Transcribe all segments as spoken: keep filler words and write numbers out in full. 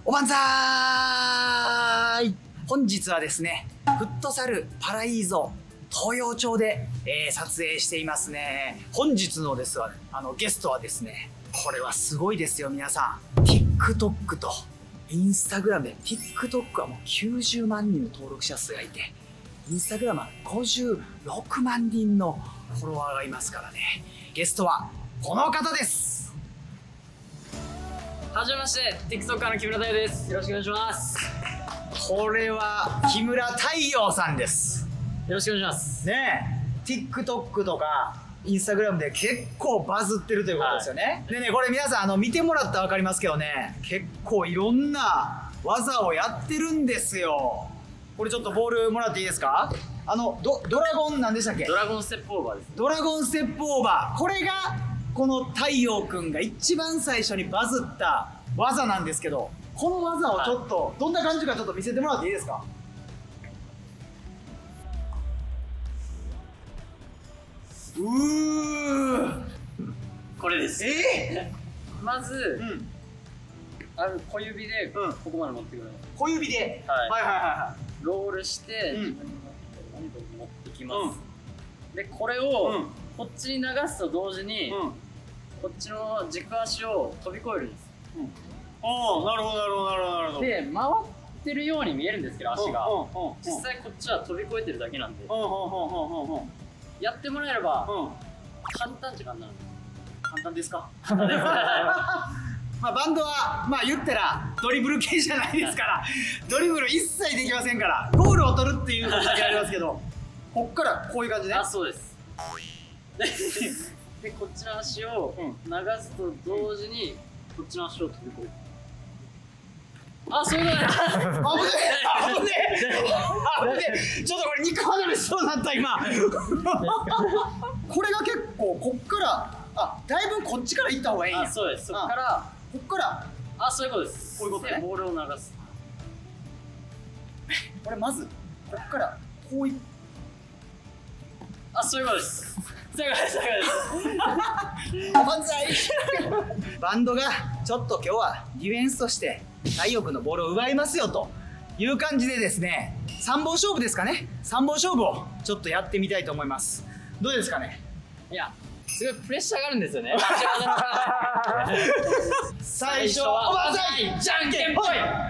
おばんざーい。本日はですね、フットサルパライーゾ東洋町で、えー、撮影していますね。本日のですわ、あのゲストはですね、これはすごいですよ皆さん。TikTok と Instagram で TikTok はもうきゅうじゅうまんにんの登録者数がいて、Instagram はごじゅうろくまんにんのフォロワーがいますからね。ゲストはこの方です。 はじめまして、TikToker の木村太陽です。よろしくお願いします。 これは木村太陽さんです。 よろしくお願いしますねえ、 TikTok とか Instagram で結構バズってるということですよね、はい、でね、これ皆さんあの見てもらったら分かりますけどね、結構いろんな技をやってるんですよ。これちょっとボールもらっていいですか。あの ド, ドラゴンなんでしたっけ。 ドラゴンステップオーバーです、ね、 ドラゴンステップオーバー。これがこの太陽くんが一番最初にバズった技なんですけど、この技をちょっと、はい、どんな感じかちょっと見せてもらっていいですか。うー、 これです。 えー、まず、うん、ある小指でここまで持ってくる、うん、小指で、はい、はいはいはいはいロールして、うん、持ってきます、うん、でこれを、うん、こっちに流すと同時に、うん、こっちの軸足を飛び越えるんです、うん、 ああ、なるほどなるほどなるほどなるほど。 で回ってるように見えるんですけど、足が実際こっちは飛び越えてるだけなんで、やってもらえれば、うん、簡単っちゃ簡単なんです。 簡単ですか。簡単です。まあバンドはまあ言ったらドリブル系じゃないですから、ドリブル一切できませんから、ゴールを取るっていうことだけありますけど、こっからこういう感じね。 あ、そうです。でこっちの足を流すと同時にこっちの足を飛び越える。あ、そういうことだ。危ねえ、危ねえ、危ねえ。ちょっとこれ肉離れしそうになった今。これが結構こっから、あ、だいぶこっちから行った方がいいんや。あ、そうです。そこからこっから、あ、そういうことです。こういうことね。ボールを流す。 これまずこっからこうい、 あ、そういうことです。そういうことです。そういうことです。バンドがちょっと今日はディフェンスとして太陽君のボールを奪いますよという感じでですね、さんぼん勝負ですかね、さんぼん勝負をちょっとやってみたいと思います。どうですかね。 いや、すごいプレッシャーがあるんですよね。 最初は万歳じゃんけんぽい。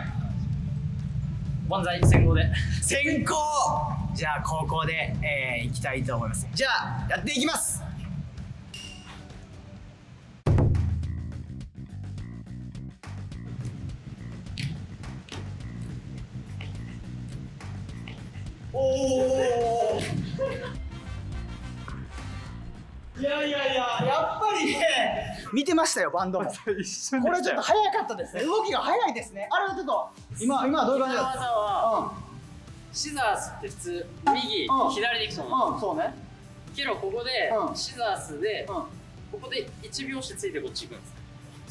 万歳先行で。 先行。じゃあ高校で、えー、いきたいと思います。じゃあやっていきます。おお。いやいやいや、やっぱりね、見てましたよバンドも。これちょっと早かったですね。動きが早いですね。あれはちょっと今今はどういう感じだった。技は、うん、シザースって普通右、うん、左でいくと思う。 うん、そうね。 けどここで、うん、シザースで、うん、ここでいちびょうしついてこっち行くんです。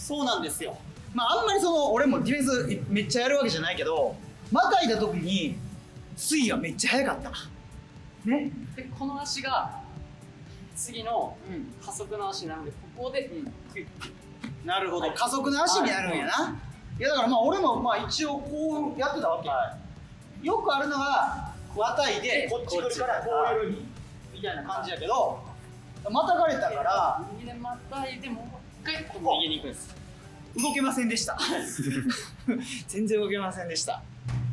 そうなんですよ。まああんまりその俺もディフェンスめっちゃやるわけじゃないけど、またいだ時にスイがめっちゃ速かったね。 でこの足が次の加速の足なので、ここで、うん、 なるほど、はい、加速の足になるんやな、はい、いやだからまあ俺もまあ一応こうやってたわけ、はい、よくあるのがまたいでこっち来るからこういうふうにみたいな感じやけど、またがれたから右でまたいでもう一回こう右に行くんです。 動けませんでした全然動けませんでした。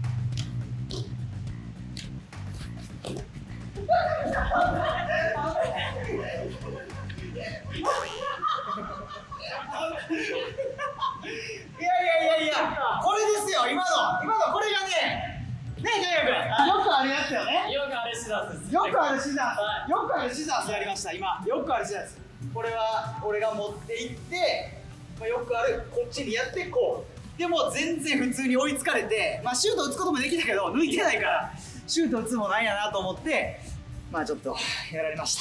いやいやいやいや、これですよ今の今のこれがね、ねえ大学よくあるやつよね。 よくあるシザースです。 よくあるシザース、よくあるシザースやりました今。よくあるシザース、これは俺が持っていって、まあ、よくあるこっちにやってこう、でも全然普通に追いつかれて、まあシュート打つこともできたけど抜いてないからシュート打つもなんやなと思って、まあちょっとやられました。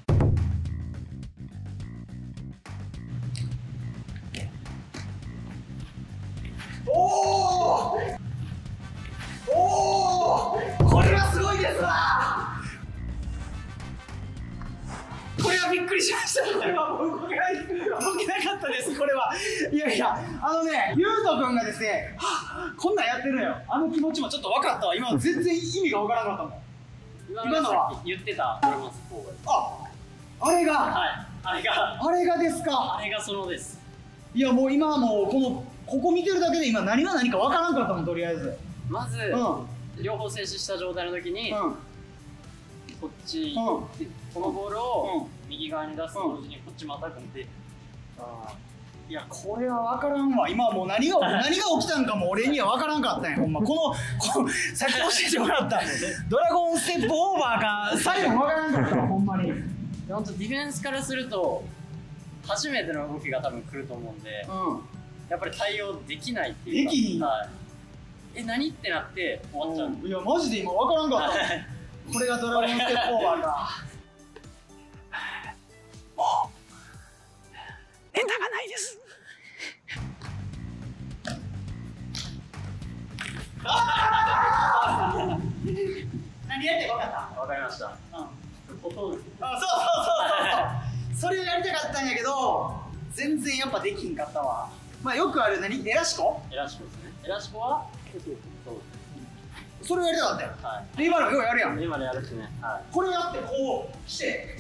おおおお、これはすごいですわ。これはびっくりしました。これは動けない、動けなかったです。これはいやいや、あのね、ゆうとくんがですね、はぁ、こんなんやってるのよ。あの気持ちもちょっと分かったわ。今全然意味が分からなかったもん。 今のは言ってたドラゴンスフォーが。 あ、あれが、 はい、あれが、 あれがですか。 あれがそのです。いやもう今はもうこのここ見てるだけで今何が何か分からんかったもん。とりあえずまず、うん、両方静止した状態の時に、うん、こっち、うん、このボールを右側に出すと同時にこっちまた組んで、 あいやこれは分からんわ。今はもう何が何が起きたんかも俺には分からんかったんやほんま。このこのさっき教えてもらったドラゴンステップオーバーか最後分からんかったわほんまに。 本当ディフェンスからすると初めての動きが多分来ると思うんで、うん、やっぱり対応できないっていうか、できひん、はい、え何ってなって終わっちゃう、うん、いやマジで今分からんかったこれがドラゴンステップオーバーかもうネタがないです何やって分かった？ 分かりました、うん、あ、 そうそうそうそうそれをやりたかったんやけど全然やっぱできひんかったわ。まあよくある何エラシコ？ エラシコですね。エラシコはそうですね。 それをやりたかったよ。はい。で今のようやるやん。 今のやるっすね。はい。 これをやってこうして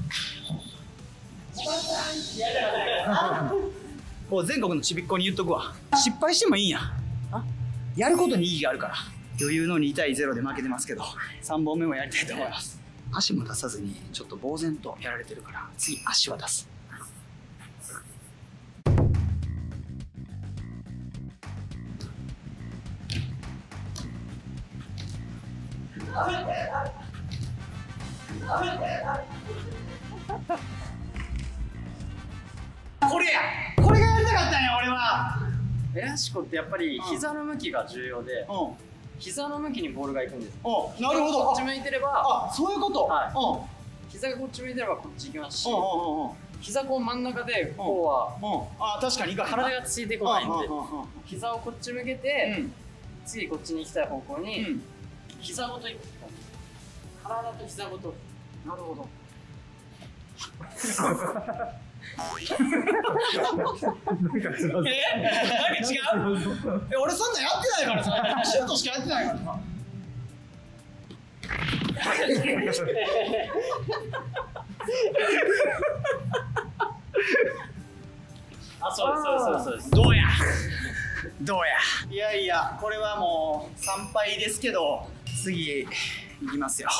こう全国のちびっこに言っとくわ。失敗してもいいんや。あ？やることに意義があるから。余裕のにたいゼロで負けてますけどさんぼんめもやりたいと思います。足も出さずにちょっと呆然とやられてるから次足は出す。これやこれがやりたかったんや俺は。 エラシコってやっぱり膝の向きが重要で、うん、膝の向きにボールがいくんです。 うん、なるほど。 こっち向いてれば、 あ、そういうこと。はい。 うん、膝がこっち向いてればこっち行きますし、うんうんうん、膝こう真ん中でこうは、 うんうん、あ、確かに体がついてこないんで、膝をこっち向けて、うん、次こっちに行きたい方向に、うん、膝ごと行く。体と膝ごと。 なるほど。なんか違う。え？なんか違う？え、俺そんなんやってないからさ。シュートしかやってないからさ。 あ、そうですそうですそうです。 どうや？どうや？いやいや、これはもうさん敗ですけど、次いきますよ。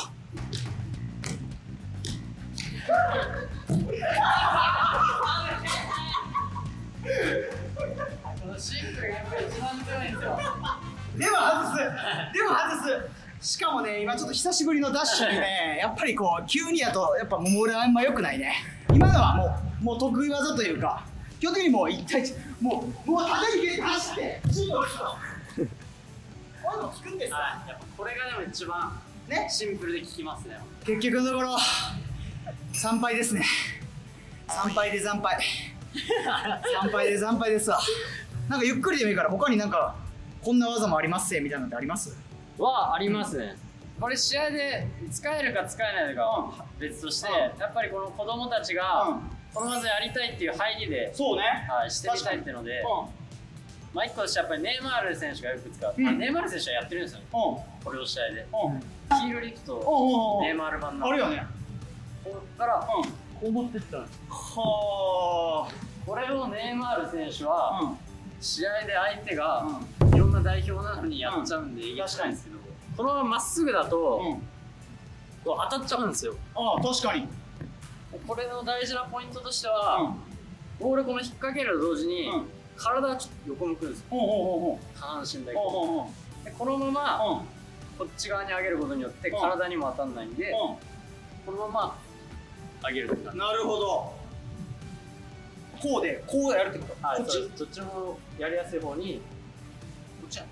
シンプルがやっぱり一番強いんですよ。 でも外す。でも外す。しかもね、今ちょっと久しぶりのダッシュにね、やっぱりこう急にやとやっぱもう俺あんま良くないね。今のはもうもう得意技というか、基本的にもう一対一、もうもう縦に走ってシュート打つの。こういうの効くんですか？ はい、やっぱこれがでも一番ねシンプルで効きますね。 結局のところさん敗ですね。さん敗で惨敗。さん敗で惨敗ですわ。なんかゆっくりでもいいから他になんかこんな技もありますぜみたいなのってあります？ はありますね。これ試合で使えるか使えないのかは別として、うん、やっぱりこの子供たちがこの技やりたいっていう入りで、 そうね、 はい、してみたいっていうので、うん、まあ一個としてやっぱりネイマール選手がよく使う、うん、ネイマール選手はやってるんですよね、うん、これを試合で、うん、ヒールリフトネイマール版のあるよね。 ここから、うん、こう持ってったんです。はあ。これをネイマール選手は、うん、試合で相手が、うん、いろんな代表なのにやっちゃうんでいいんですけど、このまままっすぐだと、うん、こう当たっちゃうんですよ。 ああ、確かに。 これの大事なポイントとしては、うん、ボールこの引っ掛けると同時に、うん、体がちょっと横向くんですよ。下半身だけ。でこのまま、うん、こっち側に上げることによって体にも当たんないんで、このまま上げるって感じ。 なるほど。こうで、こうやるってこと？ はい、こっち？どっちもやりやすい方に。 こっちや。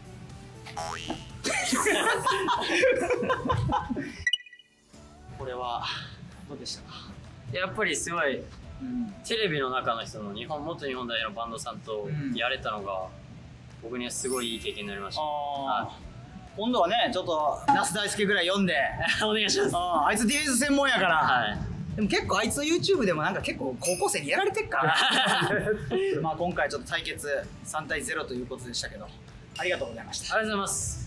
これはどうでしたか？ やっぱりすごい、うん、テレビの中の人の日本元日本代表のバンドさんとやれたのが、うん、僕にはすごいいい経験になりました。あ、 今度はね、ちょっと那須大輔ぐらい読んでお願いします。 あ, あいつディフェンス専門やから、はい、 でも結構あいつの YouTube でもなんか結構高校生にやられてっからまあ今回ちょっと対決さんたいゼロということでしたけど、ありがとうございました。 ありがとうございます。